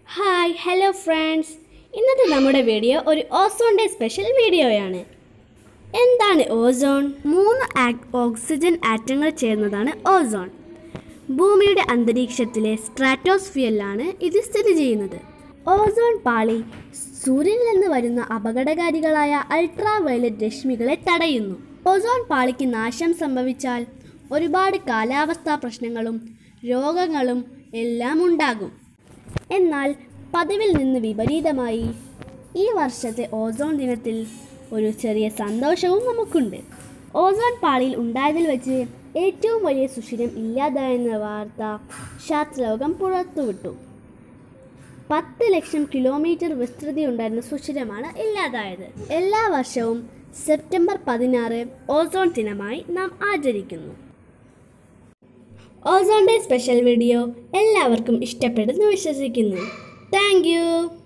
Hi hello friends, ഇന്നത്തെ നമ്മുടെ video ഒരു ഓസോൺ ഡേ സ്പെഷ്യൽ വീഡിയോയാണ്. എന്താണ് ഓസോൺ? 3 ഓക്സിജൻ ആറ്റങ്ങൾ ചേർന്നതാണ് ഓസോൺ. ഭൂമിയുടെ അന്തരീക്ഷത്തിലെ സ്ട്രാറ്റോസ്ഫിയറിലാണ് ഇത് സ്ഥിതി ചെയ്യുന്നത്. ഓസോൺ പാളി സൂര്യനിൽ നിന്ന് വരുന്ന അപകടകാരികളായ അൾട്രാ വയലറ്റ് രശ്മികളെ തടയുന്നു. ഓസോൺ പാളിക്ക് നാശം സംഭവിച്ചാൽ ഒരുപാട് കാലാവസ്ഥാ പ്രശ്നങ്ങളും രോഗങ്ങളും എല്ലാം ഉണ്ടാകും. എന്നാൽ പതിവിൽ നിന്ന് വിപരീതമായി ഈ വർഷത്തെ ഓസോൺ ദിനത്തിൽ ഒരു ചെറിയ സന്തോഷവും നമുക്കുണ്ട്. ഓസോൺ പാളിയിൽ ഉണ്ടായതിൽ വെച്ച് ഏറ്റവും വലിയ സുഷിരം ഇല്ലാതായെന്ന വാർത്ത ശാസ്ത്രലോകം പുറത്തുവിട്ടു. 10 ലക്ഷം കിലോമീറ്റർ വിസ്തൃതിയുണ്ടായിരുന്ന സുഷിരമാണ് ഇല്ലാതായത്. എല്ലാ വർഷവും സെപ്റ്റംബർ 16 ഓസോൺ ദിനമായി നാം ആചരിക്കുന്നു. ഓസോൺ ഡേ സ്പെഷ്യൽ വീഡിയോ എല്ലാവർക്കും ഇഷ്ടപ്പെടുന്നു വിശ്വസിക്കുന്നു. Thank U.